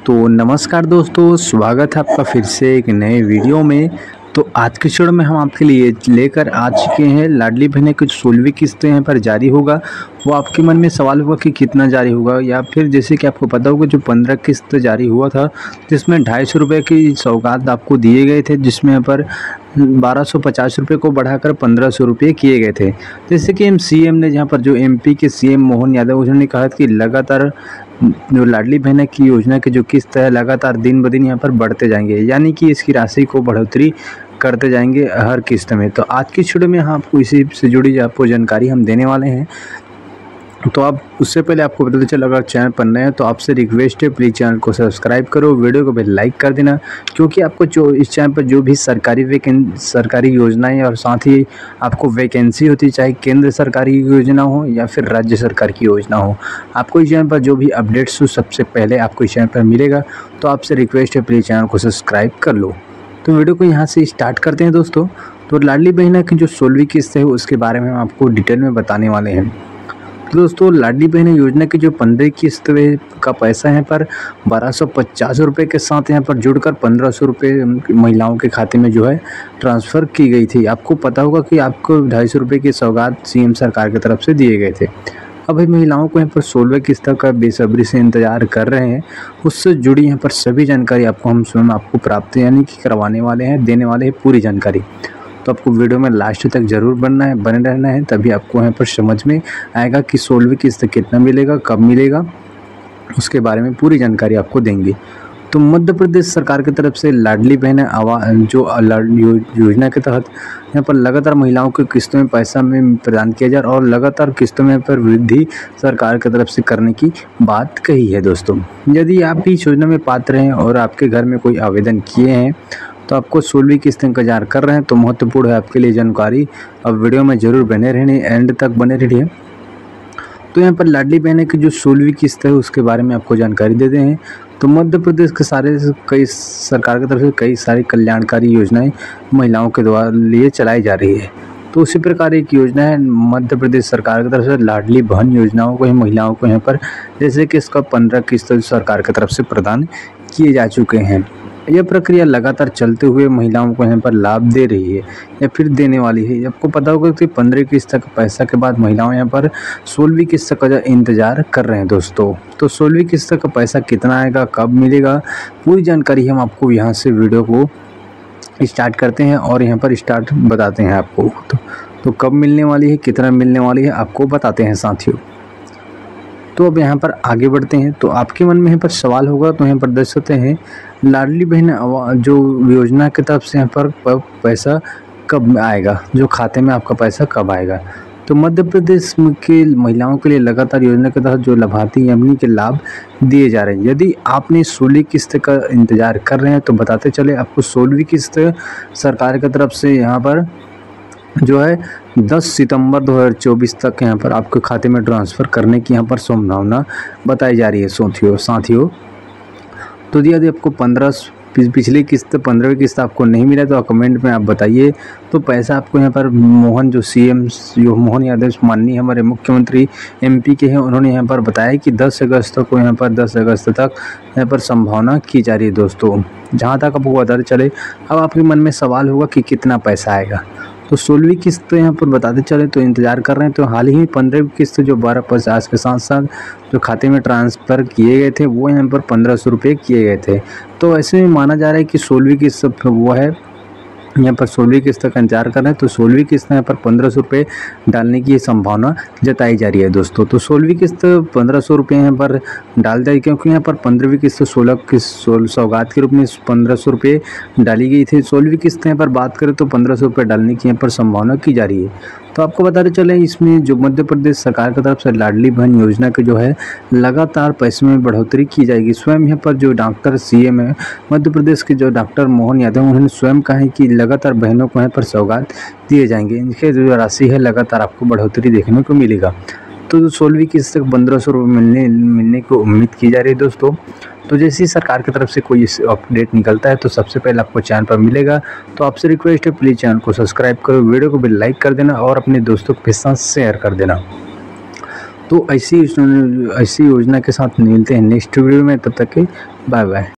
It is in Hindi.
तो नमस्कार दोस्तों, स्वागत है आपका फिर से एक नए वीडियो में। तो आज के वीडियो में हम आपके लिए लेकर आ चुके हैं लाडली बहन की 16वीं किस्त यहाँ पर जारी होगा। वो आपके मन में सवाल होगा कि कितना जारी होगा, या फिर जैसे कि आपको पता होगा जो 15 किस्त जारी हुआ था जिसमें 250 रुपये की सौगात आपको दिए गए थे, जिसमें यहाँ पर 1250 रुपये को बढ़ाकर 1500 रुपये किए गए थे। जैसे कि सीएम ने जहाँ पर जो एमपी के सीएम मोहन यादव उन्होंने कहा कि लगातार जो लाडली बहन की योजना की जो किस्त है लगातार दिन ब दिन यहाँ पर बढ़ते जाएंगे, यानी कि इसकी राशि को बढ़ोतरी करते जाएंगे हर किस्त में। तो आज की वीडियो में आपको इसी से जुड़ी आपको जानकारी हम देने वाले हैं। तो आप उससे पहले आपको बताते चलो, अगर चैनल पर नए हैं तो आपसे रिक्वेस्ट है प्लीज़ चैनल को सब्सक्राइब करो, वीडियो को भी लाइक कर देना, क्योंकि आपको जो इस चैनल पर जो भी सरकारी योजनाएं और साथ ही आपको वैकेंसी होती है, चाहे केंद्र सरकारी योजना हो या फिर राज्य सरकार की योजना हो, आपको इस चैनल पर जो भी अपडेट्स हो सबसे पहले आपको इस चैनल पर मिलेगा। तो आपसे रिक्वेस्ट है प्लीज़ चैनल को सब्सक्राइब कर लो। तो वीडियो को यहाँ से स्टार्ट करते हैं दोस्तों। तो लाडली बहन की जो 16वीं किस्त है उसके बारे में हम आपको डिटेल में बताने वाले हैं। तो दोस्तों लाडली बहन योजना की जो 15 किस्त का पैसा यहाँ पर 1250 रुपये के साथ यहाँ पर जुड़कर 1500 रुपये महिलाओं के खाते में जो है ट्रांसफ़र की गई थी। आपको पता होगा कि आपको 250 रुपये की सौगात सीएम सरकार की तरफ से दिए गए थे। अब महिलाओं को यहाँ पर 16वें किस्त का बेसब्री से इंतजार कर रहे हैं, उससे जुड़ी यहाँ पर सभी जानकारी आपको हम स्वयं आपको प्राप्त यानी कि करवाने वाले हैं, देने वाले हैं पूरी जानकारी। तो आपको वीडियो में लास्ट तक ज़रूर बने रहना है, तभी आपको यहाँ पर समझ में आएगा कि 16वीं किस्त कितना मिलेगा, कब मिलेगा, उसके बारे में पूरी जानकारी आपको देंगे। तो मध्य प्रदेश सरकार की तरफ से लाडली बहन योजना के तहत यहाँ पर लगातार महिलाओं की किस्तों में पैसा में प्रदान किया जा रहा और लगातार किस्तों में पर वृद्धि सरकार की तरफ से करने की बात कही है। दोस्तों यदि आप भी इस योजना में पात्र हैं और आपके घर में कोई आवेदन किए हैं तो आपको 16वीं किस्त इंतजार कर रहे हैं, तो महत्वपूर्ण है आपके लिए जानकारी। अब वीडियो में ज़रूर बने रहने, एंड तक बने रहिए। तो यहाँ पर लाडली बहन की जो 16वीं किस्त है उसके बारे में आपको जानकारी देते हैं। तो मध्य प्रदेश के कई सरकार की तरफ से कई सारी कल्याणकारी योजनाएं महिलाओं के द्वारा लिए चलाई जा रही है। तो उसी प्रकार एक योजना है मध्य प्रदेश सरकार की तरफ से लाडली बहन योजनाओं को महिलाओं को यहाँ पर जैसे कि इसका 15 किस्त सरकार की तरफ से प्रदान किए जा चुके हैं। यह प्रक्रिया लगातार चलते हुए महिलाओं को यहाँ पर लाभ दे रही है या फिर देने वाली है। आपको पता होगा कि 15 किस्त का पैसा के बाद महिलाओं यहाँ पर 16वीं किस्त का इंतजार कर रहे हैं दोस्तों। तो 16वीं किस्त का पैसा कितना आएगा, कब मिलेगा, पूरी जानकारी हम आपको यहाँ से वीडियो को स्टार्ट करते हैं और यहाँ पर स्टार्ट बताते हैं आपको। तो कब मिलने वाली है, कितना मिलने वाली है, आपको बताते हैं साथियों। तो अब यहाँ पर आगे बढ़ते हैं। तो आपके मन में यहाँ पर सवाल होगा, तो यहाँ पर देख सकते हैं लाडली बहन जो योजना की तरफ से यहाँ पर पैसा कब आएगा, जो खाते में आपका पैसा कब आएगा। तो मध्य प्रदेश के महिलाओं के लिए लगातार योजना के तहत जो लाभार्थी यानी के लाभ दिए जा रहे हैं। यदि आपने 16वीं किस्त का इंतजार कर रहे हैं तो बताते चले आपको 16वीं किस्त सरकार की तरफ से यहाँ पर जो है 10 सितंबर 2024 तक यहाँ पर आपके खाते में ट्रांसफ़र करने की यहाँ पर संभावना बताई जा रही है साथियों। तो यदि आपको पिछली किस्त 15वीं किस्त आपको नहीं मिला तो कमेंट में आप बताइए। तो पैसा आपको यहाँ पर मोहन यादव माननीय हमारे मुख्यमंत्री एमपी के हैं, उन्होंने यहाँ पर बताया कि 10 अगस्त को यहाँ पर 10 अगस्त तक यहाँ पर संभावना की जा रही है दोस्तों। जहाँ तक आपको बताते चले, अब आपके मन में सवाल होगा कि कितना पैसा आएगा। तो 16वीं किस्त तो यहाँ पर बताते चले तो इंतज़ार कर रहे हैं। तो हाल ही 15वीं किस्त जो 1250 के साथ साथ जो खाते में ट्रांसफ़र किए गए थे वो यहाँ पर 1500 रुपये किए गए थे। तो ऐसे में माना जा रहा है कि 16वीं किस्त वो है यहाँ पर 16वीं किस्त का इंतजार कर रहे हैं। तो 16वीं किस्त यहाँ पर 1500 रुपये डालने की संभावना जताई जा रही है दोस्तों। तो 16वीं किस्त 1500 रुपये यहाँ पर डाल जाए, क्योंकि यहाँ पर 15वीं किस्त 16 सौगात के रूप में 1500 रुपये डाली गई थी। 16वीं किस्त यहाँ पर बात करें तो 1500 रुपये डालने की यहाँ पर संभावना की जा रही है। तो आपको बताते चले इसमें जो मध्य प्रदेश सरकार की तरफ से लाडली बहन योजना के जो है लगातार पैसे में बढ़ोतरी की जाएगी। स्वयं यहाँ पर जो डॉक्टर सीएम है मध्य प्रदेश के जो डॉक्टर मोहन यादव, उन्होंने स्वयं कहा है कि लगातार बहनों को यहाँ पर सौगात दिए जाएंगे। इनके जो राशि है लगातार आपको बढ़ोतरी देखने को मिलेगा। तो 16वीं किस्त तक 1500 रुपये मिलने की उम्मीद की जा रही है दोस्तों। तो जैसे ही सरकार की तरफ से कोई अपडेट निकलता है तो सबसे पहले आपको चैनल पर मिलेगा। तो आपसे रिक्वेस्ट है प्लीज़ चैनल को सब्सक्राइब करो, वीडियो को भी लाइक कर देना और अपने दोस्तों के साथ शेयर कर देना। तो ऐसी योजना के साथ मिलते हैं नेक्स्ट वीडियो में, तब तक के बाय बाय।